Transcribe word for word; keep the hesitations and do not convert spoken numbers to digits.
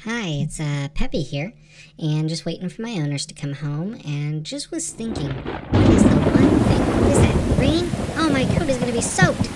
Hi, it's uh, Peppy here, and just waiting for my owners to come home, and just was thinking, what is the one thing? What is that? Rain? Oh, my coat is going to be soaked!